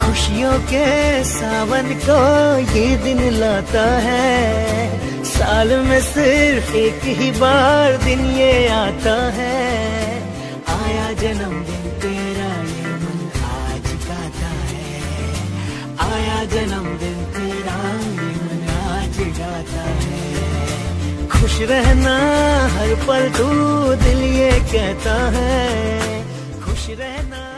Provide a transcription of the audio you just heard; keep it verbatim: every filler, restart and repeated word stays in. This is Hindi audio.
खुशियों के सावन को ये दिन लाता है, साल में सिर्फ एक ही बार दिन ये आता है। आया जन्मदिन तेरा ये मन आज गाता है, आया जन्मदिन तेरा ये मन आज गाता है। खुश रहना हर पल तू दिल ये कहता है, खुश रहना।